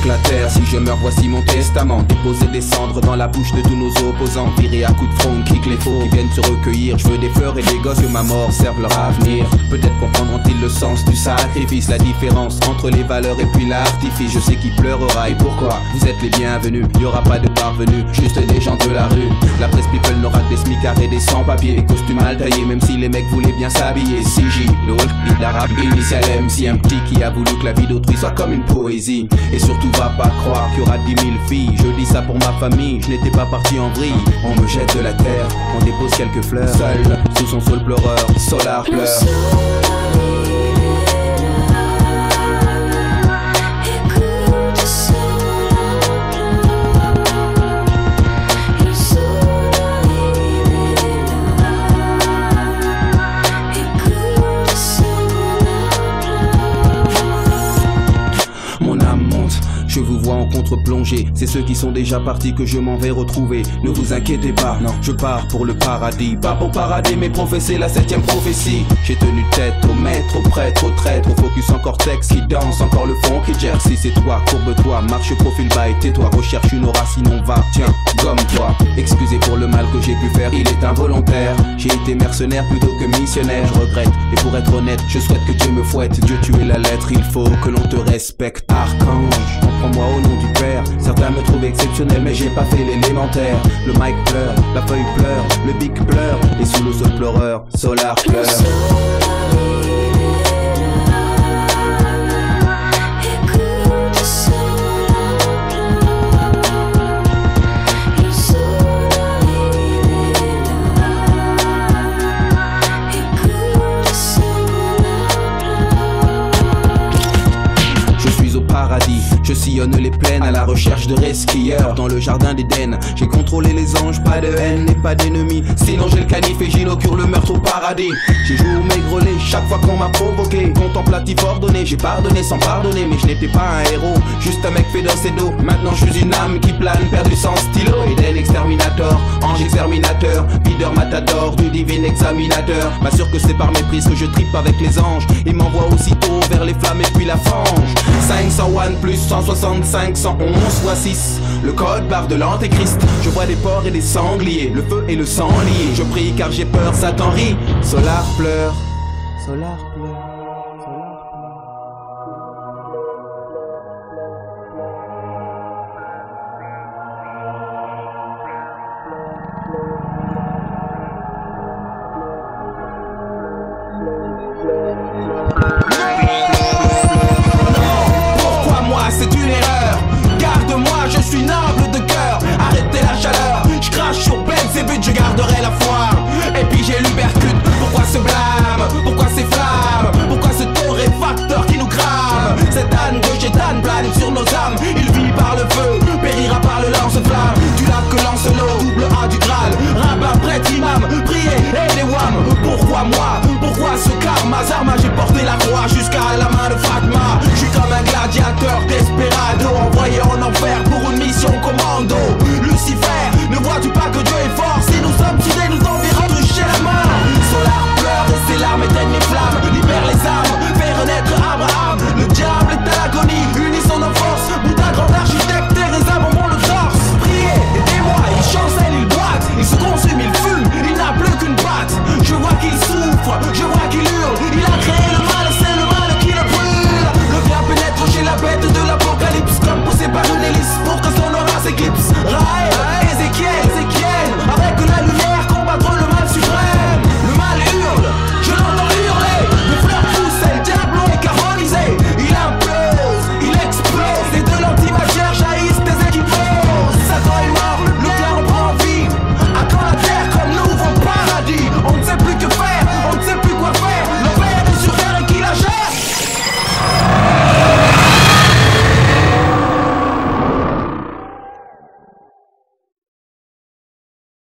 la terre. Si je meurs, voici mon testament. Déposer des cendres dans la bouche de tous nos opposants. Virer à coups de front, kick les faux qui viennent se recueillir. Je veux des fleurs et des gosses, que ma mort serve leur avenir. Peut-être comprendront-ils le sens du sacrifice, la différence entre les valeurs et puis l'artifice. Je sais qui pleurera et pourquoi. Vous êtes les bienvenus, y aura pas de parvenus, juste des gens de la rue. La presse people n'aura que des smicards et des sans-papiers, les costumes mal taillés, même si les mecs voulaient bien s'habiller. CJ, le Hulk, l'arabe, initial MC, un petit qui a voulu que la vie d'autrui soit comme une poésie. Et surtout va pas croire qu'il y aura 10 000 filles. Je dis ça pour ma famille, je n'étais pas parti en vrille. On me jette de la terre, on dépose quelques fleurs. Seul, sous son sol pleureur, Solar pleure. Je vous vois en contre-plongée, c'est ceux qui sont déjà partis que je m'en vais retrouver. Ne vous inquiétez pas, non, je pars pour le paradis. Pas pour parader mais professer la 7ème prophétie. J'ai tenu tête au maître, au prêtre, au traître, au focus en cortex qui danse, encore le fond qui gère. Si c'est toi, courbe-toi, marche profil bas et tais-toi. Recherche une aura sinon va, tiens, gomme-toi. Excusez pour le mal que j'ai pu faire, il est involontaire. J'ai été mercenaire plutôt que missionnaire, je regrette. Et pour être honnête, je souhaite que Dieu me fouette. Dieu tu es la lettre, il faut que l'on te respecte. Archange, prends-moi au nom du Père. Certains me trouvent exceptionnel mais j'ai pas fait l'élémentaire. Le mic pleure, la feuille pleure, le bic pleure. Et sous le sol pleureur, Solar pleure. Je sillonne les plaines à la recherche de resquilleurs. Dans le jardin d'Éden, j'ai contrôlé les anges, pas de haine et pas d'ennemis. Sinon j'ai le canif et j'inaugure le meurtre au paradis. J'ai joué au maigrelet chaque fois qu'on m'a provoqué. Contemplatif ordonné, j'ai pardonné sans pardonner. Mais je n'étais pas un héros, juste un mec fait d'os et d'eau. Maintenant je suis une âme qui plane, perdu sans stylo. Éden exterminator, ange exterminateur, videur matador du divin examinateur. M'assure que c'est par méprise que je tripe avec les anges. Et m'envoie aussitôt vers les flammes et puis la fange. 501 plus 165, 111 fois 6, le code barre de l'antéchrist. Je vois des porcs et des sangliers, le feu et le sang liés. Je prie car j'ai peur, Satan rit. Solar pleure, Solar pleure. C'est une erreur, garde-moi, je suis noble de cœur. Arrêtez la chaleur, je crache sur Ben, c'est but, je garderai la foi. Et puis j'ai l'ubercute, pourquoi ce blâme, pourquoi ces flammes, pourquoi ce torréfacteur qui nous crame. Cette âne de chétane plane sur nos âmes. Il vit par le feu, périra par le lance-flamme. Du lac que lance l'eau, double A du Graal. Rabbin, prêtre, imam, prier et des wham. Pourquoi moi, pourquoi ce karma? Zarma, j'ai porté la croix jusqu'à la main de Fatma. Je suis comme un gladiateur